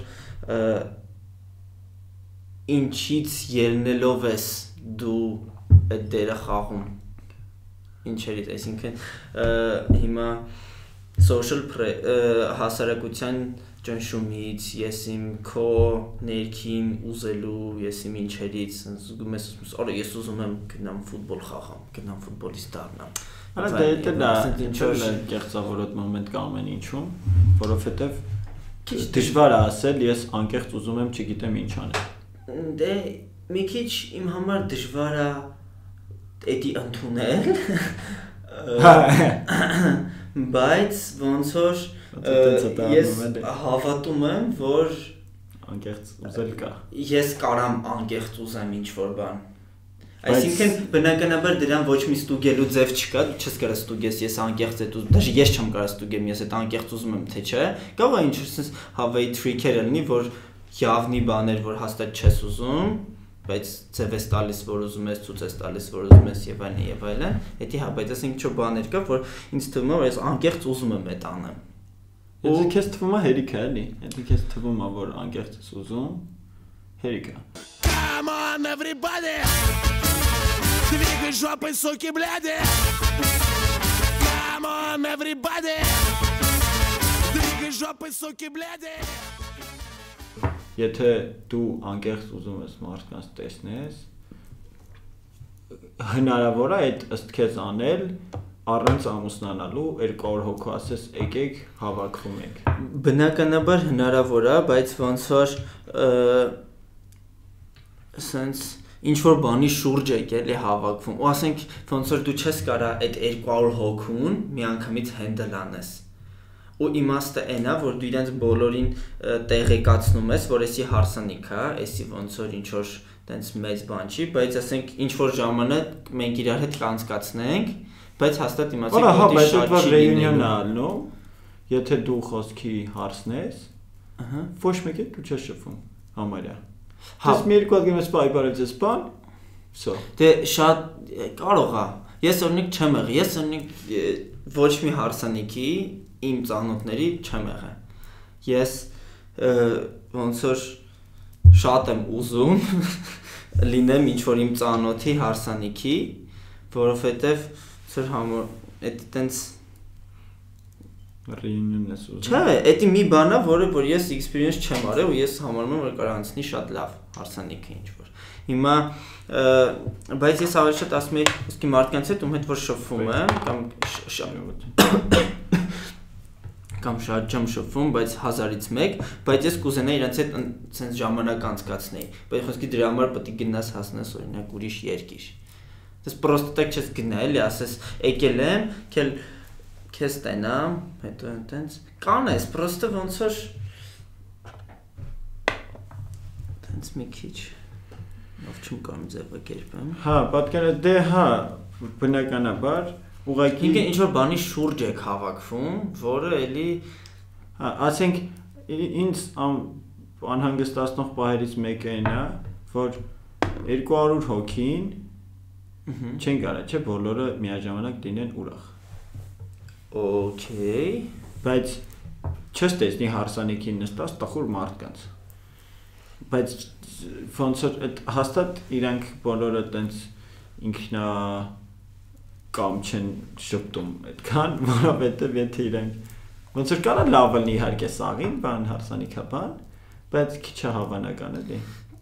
ինչից ելնելով ես դու այդ դերը խաղում։ Ինչերից, այսինքն հիմա social հասարակության ճնշումից, ես իմ քո ներքին ուզելու, ես իմ ինչերից, զգում ես, արա ես ուզում եմ գնամ ֆուտբոլ խաղամ, գնամ ֆուտբոլիստ դառնամ։ Արա դա ինչ-որ կեղծավորոտ մոմենտ կա ամեն ինչում, որովհետև դժվար է ասել, ես անկեղծ ուզում եմ, չգիտեմ ինչ անել։ Դե մի քիչ իմ համար դժվար է էդի ընդունել, բայց ոնց որ ես հավատում եմ, որ անկեղծ ուզել կա։ Ես կարամ անկեղծ ուզեմ ինչ-որ բան։ Այսինքն բնականաբար դրան ոչ մի ստուգելու ձև չկա, դու չես կարող ստուգես, ես անկեղծ եմ ուզում, դաժե ես չեմ կարող ստուգեմ, ես այդ անկեղծ ուզում եմ, թե չէ։ Կարող է ինչ-որ sense հավայի trick-եր լինի, որ явնի բաներ, որ հաստատ չես ուզում, բայց ձև ես տալիս, որ ուզում ես, ցույց ես տալիս, որ ուզում ես եւ այլն, Էդի հա, բայց ասենք ինչ-որ բաներ կա, որ ինձ թվում է, որ ես անկեղծ ուզում եմ այդ անեմ։ Եթե քեզ թվում է հերիք է, էլի, եթե քեզ թվում է, որ անկեղծ ես ուզում, հերիք է։ Come on everybody, двигай жопой, суки, бляди. Come on everybody, двигай жопой, суки, бляди. Եթե դու անկեղծ ուզում ես մարդկանց տեսնես, հնարավոր է այդ ըստ քեզ անել առանց ամուսնանալու 200 հոգու ասես եկեք հավաքվում եք։ Բնականաբար հնարավոր է, բայց ոնց որ sense ինչ որ բանի շուրջ եք էլի հավաքվում։ Ու ասենք ոնց որ դու չես կարա այդ 200 հոգուն միանգամից հենդլ անես։ Ու իմաստը այն է, որ դու իրենց բոլորին տեղեկացնում ես, որ էսի հարսանիք է, էսի ոնց որ ինչ որ տենց մեծ բան չի, բայց ասենք ինչ որ ժամանակ մենք իրար հետ կանցկացնենք, բայց հաստատ իմացեք որ դի շատ չի ռեյունիոն ալնու, եթե դու խոսքի հարցնես, ոչ մեկը դու չես շփվում համարյա։ Դες մի երկու հատ գեմես բայբարել ձեզ բան, վсё։ Դե շատ կարող է։ Ես օրինակ չեմ եղել, ես օրինակ ոչ մի հարսանիքի իմ ծանոթների չեմ եղել։ Ես ոնց որ շատ եմ ուզում լինեմ ինչ որ իմ ծանոթի հարսանիքի, որովհետև սր համար այդ տենց ռեյունիոն ես ուզում։ Չէ, դա մի բան է, որը որ ես experience չեմ արել ու ես համարում եմ որ կարող անցնի շատ լավ հարսանիքը ինչ որ։ Հիմա բայց ես ավելի շատ ասում եմ, ոսկի մարդկանց հետ ում հետ որ շփվում եմ կամ շատ ջամ շփվում, բայց 1000-ից 1, բայց ես կուզենայի իրենց հետ sense ժամանակ անցկացնեի։ Բայց խոսքի դրա համար պետք է գնաս հասնես օրինակ ուրիշ երկիր։ Դες պրոստը так չես գնա, էլի ասես եկել եմ, քել քեզ տենամ, հետո այնտենց կանես, պրոստը ոնց որ այնտենց մի քիչ ով չեմ կարող ձևակերպեմ։ Հա, պատկերը դե հա, բնականաբար ուղղակի ինքը ինչ որ բանի շուրջ եք հավաքվում, որը էլի հա, ասենք ինձ անհանգստացնող պահերից մեկը այն է, որ 200 հոգին չեն կարող, չէ, բոլորը միաժամանակ լինեն ուրախ։ Okay, բայց չես տեսնի հարսանիքին նստած տխուր մարդկանց։ Բայց ոնց որ այդ հաստատ իրանք բոլորը տենց ինքնա կամ չեն շփտում այդքան, որովհետև եթե իրանք ոնց որ կարա լավ լինի իհարկե սաղին, բան հարսանիքաբան, բայց քիչ է հավանական էլի։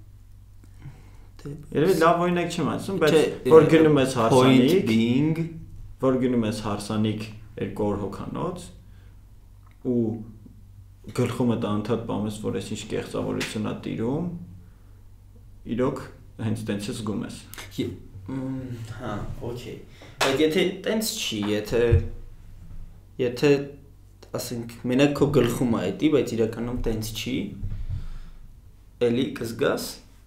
Երևի լավ օրինակ չեմ ասում, բայց որ գնում ես հարսանիք, որ գնում ես հարսանիք 200 հոգանոց ու գլխումը տանթատ պամես, որ ես ինչ կեղծավորություն է տիրում, իրոք հենց տենց ես զգում ես։ Հա, okay։ Բայց եթե տենց չի, եթե ասենք մենակ քո գլխում է այդի, բայց իրականում տենց չի, էլի կզգաս։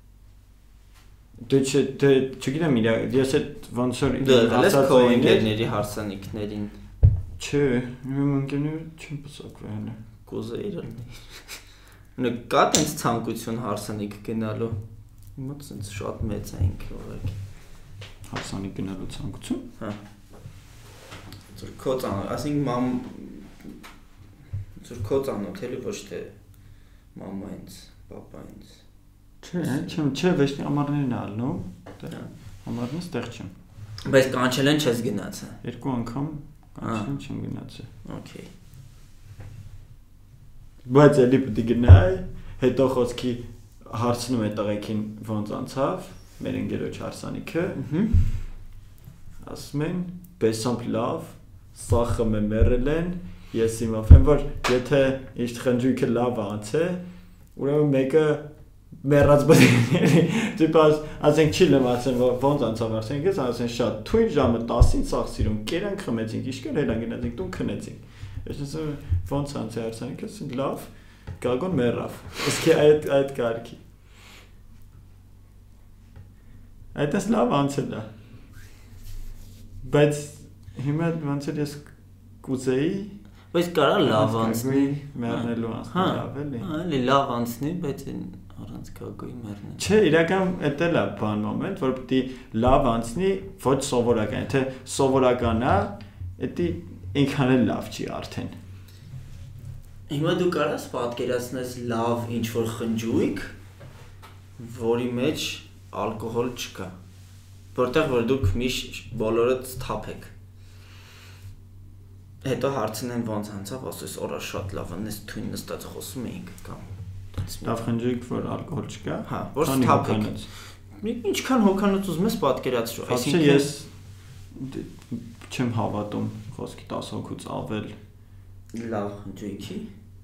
Դե չգիտեմ ես այդ ոնց որ ասած քո ընկերների հարսանիքներին չէ, իմ ընկերները չեն պսակվել։ Կուզեիր լինի։ Կա տենց ցանկություն հարսանիք գնալու։ Իմը տենց շատ մեծ է ինքը ուղղակի։ Հարսանիք գնալու ցանկություն։ Հա։ Ձեր քո ցան, ասենք ձեր քո ցանոթ էլի ոչ թե մամայից, պապայից։ Չէ, վեճնի ամառներն ալնում, ամառն ստեղ չեմ։ Բայց կանչել են չես գնացել։ Երկու անգամ կանչել չեմ գնացել։ Okay։ Բայց էլի պետք է գնայի, հետո խոսքի հարցնում է տղեկին ոնց անցավ, մեր ընկերոջ հարսանիքը։ Ասում են, բեսամփ լավ, սախը մերել են, ես իմով եմ, որ եթե իշտ խնջույքը լավ անցե, ուրեմն մեկը մեռած բդիների, տիպաս, ասենք չի լմացեն, ոնց անցավ արդեն ես, ասեն շատ թույն ժամը 10-ին սաղ սիրում, կերանք խմեցինք, իշկեր հելան գնացինք, տուն քնեցինք։ Ես ասեմ, ոնց անցե հարսանիքը, ասեն լավ, գագոն մեռավ, իսկի այդ կարգի։ Այդպես լավ անցել է։ Բայց հիմա ոնց էր ես կուզեի, բայց կարա լավ անցնի, մեռնելու անցնի լավ էլի։ Հա, էլի լավ անցնի, բայց առանց գագոյի մեռնել։ Չէ, իրական էդ էլ է բան մոմենտ, որ պետք է լավ անցնի, ոչ սովորական, եթե սովորական է, դա ինքան էլ լավ չի արդեն։ Հիմա դու կարաս պատկերացնես լավ ինչ-որ խնջույք, որի մեջ ալկոհոլ չկա, որտեղ որ դուք միշտ բոլորդ թափ եք։ Հետո հարցնեն ոնց անցավ, ասես օրա շատ լավ, անես թույն նստած խոսում էինք կամ լավ խնջույք, որ ալկոհոլ չկա։ Հա, որ թափ եք։ Ինչքան հոգանոց ուզում ես պատկերացրու, այսինքն ես չեմ հավատում խոսքի 10 հոգուց ավել լավ խնջույքի։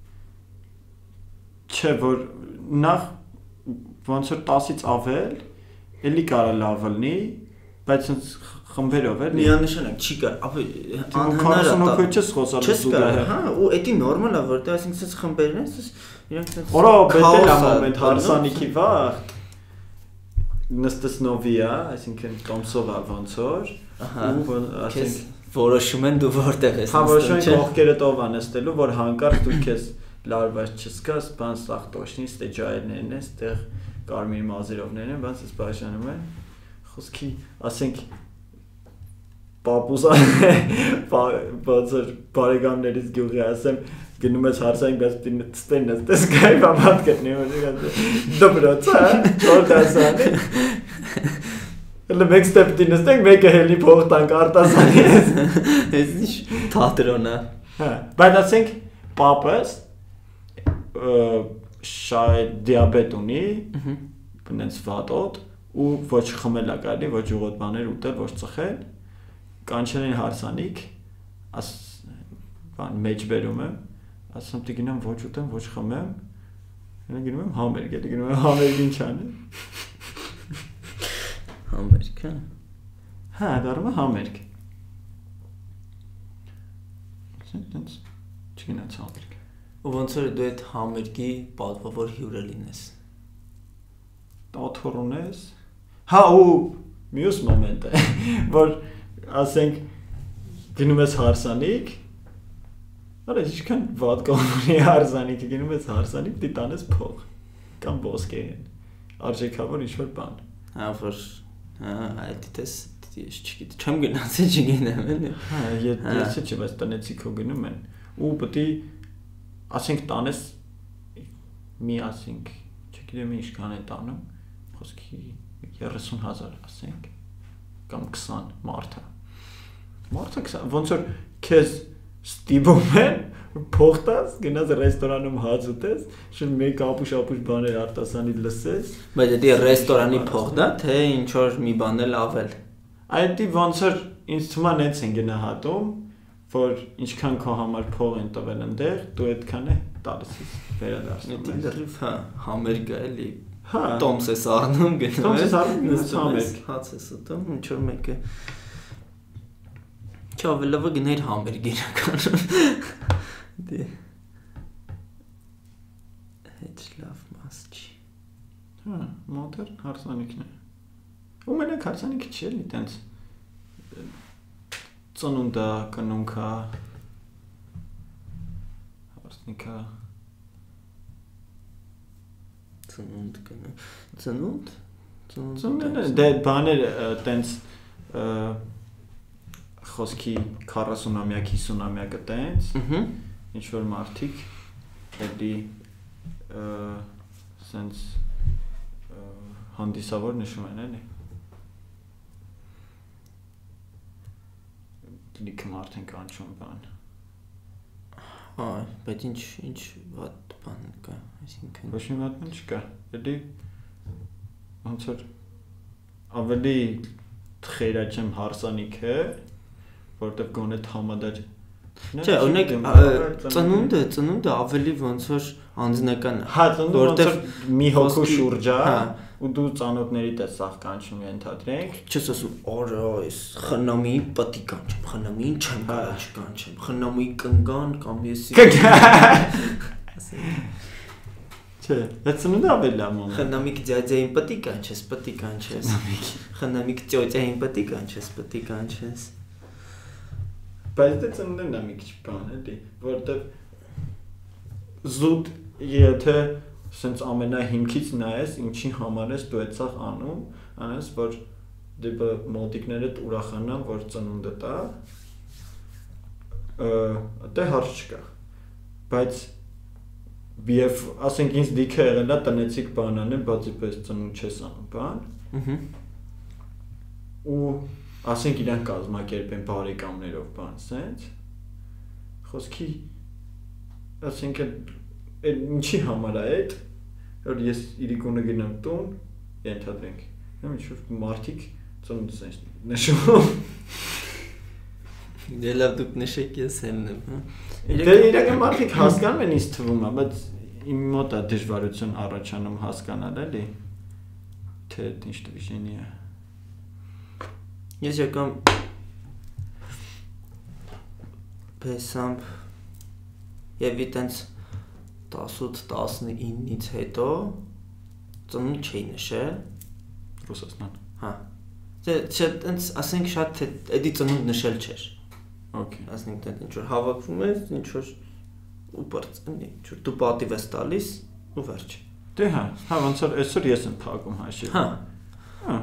Չէ, որ նախ ոնց որ 10-ից ավել, էլի կարա լավ լինի, բայց խմբերով էլի։ Միանշանակ չի կար, ապա անհնար է հոգու չես խոսալ զուգահեռ։ Հա, ու էդի նորմալ է, որտեղ այսինքն ցած խմբերն են, իրանք ցած Օրա բետել է մոմենտ հարսանիքի վաղ նստեսնովիա, այսինքն տոմսովա ոնց որ, ու ասենք որոշում են դու որտեղ ես նստում։ Հա, որոշում են կողքերը տով անստելու, որ հանկարծ դու քեզ լարված չսկաս, բան սախ տոշնի, ստեջայերներն են, ստեղ կարմիր մազերովներն են, բանց ես բաժանում են։ Խոսքի, ասենք պապուսա բացր բարեկամներից գյուղի ասեմ գնում ես հարսանիք, բայց պետք է ստենն ես տեսկայի բամատ գտնի, որ դպրոց, հա, չորդասանի։ Հələ մեկ ստեպ պետք է նստենք, մեկը հելի փող տանք արտասանի ես։ Ես ինչ թատրոն է։ Հա, բայց ասենք պապս շայ դիաբետ ունի, բնենց վատոտ ու ոչ խմել է կարելի, ոչ ուղոտ բաներ ուտել, ոչ ծխել, կանչել են հարսանիք, բան մեջ բերում եմ, ասում դի գնամ ոչ ուտեմ, ոչ խմեմ, հենա գնում եմ համերգ, էլի գնում եմ համերգ ինչ անեմ։ Համերգ, հա։ Հա, դառնում է համերգ։ Այսինքն չգնաց համերգ։ Ու ոնց որ դու այդ համերգի պատվավոր հյուրը լինես։ Տաթոր ունես։ Հա ու մյուս մոմենտը, որ ասենք գնում ես հարսանիք, արա ինչքան վատ կողմի հարսանիքը գնում ես հարսանիք, դի տանես փող կամ ոսկեն, արժեքավոր ինչ-որ բան։ Հա որ այդ դες ես չգիտեմ, չեմ գնացել, չգիտեմ, էլի։ Հա, ես չէ, բայց տնեցիքո գնում են։ Ու պետք է ասենք տանես մի ասենք, չգիտեմ ինչքան է տանում, խոսքի 30,000 ասենք կամ 20 մարդը 20 ոնց որ քեզ ստիպում են փող տաս գնաս ռեստորանում հաց ուտես շուտ մեկ ապուշ բաներ արտասանի լսես բայց դա ռեստորանի փող դա թե ինչ որ մի բան էլ ավել այդ ոնց որ ինձ թվում է նենց են գնահատում որ ինչքան քո համար փող են տվել այնտեղ դու այդքան է տալիս վերադարձնում ես դեռ հա համերգա էլի հա Տոմս ես առնում գնում Տոմս ես առնում համերգ հաց ես ուտում ինչ որ մեկը Չավելովը գներ համերգ իրականում դե հետ լավ մաս չի հա մոտեր հարսանիքն է ու մենակ հարսանիքը չի էլի տենց ծնունդա կնունքա հարսնիքա ծնունդ դե բաներ տենց խոսքի 40-ամյակ 50-ամյակը տենց ինչ որ մարդիկ էլի սենց հանդիսավոր նշում են էլի լիքը մարդ են կանչում բան հա բայց ինչ վատ բան կա այսինքն ոչ մի վատ բան չկա էլի ոնց որ ավելի թխերաչեմ հարսանիքը որտեվ գոնե համադար չէ օրինակ ծնունդը ավելի ոնց որ անձնական հա ծնունդը որտեվ մի հոգու շուրջ է ու դու ծանոթներիդ ես սաղ կանչում ենթադրենք չես ասում օրա այս խնամի պտի կանչեմ խնամին չեմ կարող չկանչեմ խնամի կնգան կամ ես չէ դա ծնունդը ավելի լավ մոմենտ խնամիկ ձյաձային պտի կանչես խնամիկ ծյոծային պտի կանչես բայց դա ծնունդն է մի քիչ բան էլի որտեվ զուտ եթե սենց ամենահիմքից նայես ինչի համար ես դու այդ սաղ անում անես որ դեպը մոտիկներդ ուրախանան որ ծնունդը տա դե հարց չկա բայց եւ ասենք ինձ դիքը եղել է տնեցիկ բանան է բացի պես ծնունդ չես անում բան ու ասենք իրան կազմակերպեն բարեկամներով բան սենց խոսքի ասենք ինչի համար է այդ որ ես իրիկունը գնամ տուն ենթադրենք ինչ որ մարդիկ ծնունդս են նշում դե լավ դուք նշեք ես հեննեմ հա դե իրական մարդիկ հասկանում են ինձ թվում է բայց իմ մոտ է դժվարություն առաջանում հասկանալ էլի թե ինչ դվիժենի է ես եկամ պեսամբ եւ այտենց 18-19-ից հետո ծնունդ չէի նշել Ռուսաստան հա այտենց ասենք շատ էդի ծնունդ նշել չէր օքեյ ասենք դա ինչ որ հավաքվում ես ինչ որ ու բարձրացնի ինչ որ դու պատիվ ես տալիս ու վերջ դե հա ոնց որ այսօր ես եմ փակում հաշիվ հա հա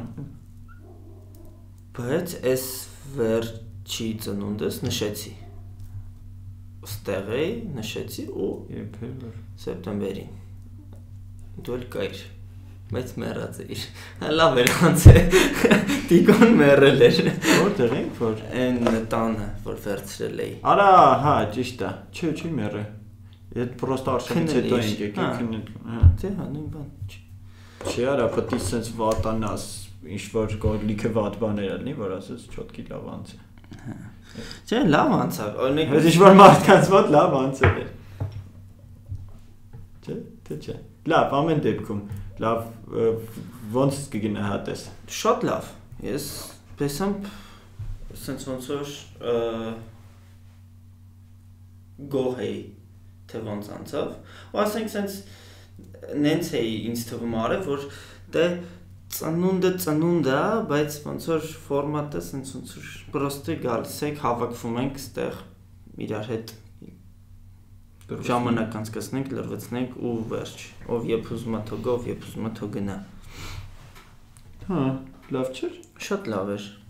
բայց այս վերջի ծնունդս նշեցի ստեղեի նշեցի ու երբեր սեպտեմբերին դու էլ կայր բայց մեռած էիր լավ էր անցե տիկոն մեռել էր որտեղ ենք որ այն տանը որ վերցրել էի արա հա ճիշտ է չի մեռը այդ պրոստը արշավից հետո ենք եկել քննել հա դե հա նույն բան չի արա պետք է sense վատանաս ինչ որ գոլիքը վատ բաներ ալնի որ ասես չոտքի լավ անց է չէ լավ անցավ օրինակ բայց ինչ որ մարդկանց մոտ լավ անցել է չէ թե չէ լավ ամեն դեպքում լավ ոնց կգնահատես շատ լավ ես պեսամբ sense ոնց որ գոհ էի թե ոնց անցավ ու ասենք sense նենց էի ինձ թվում արել որ դե ծնունդ է բայց ոնց որ ֆորմատը sense ոնց որ պրոստը գալիս եք հավաքվում ենք ստեղ իրար հետ ժամանակ անցկացնենք լրվեցնենք ու վերջ ով երբ ուզում է թող գա ով երբ ուզում է թող գնա հա լավ չէր շատ լավ էր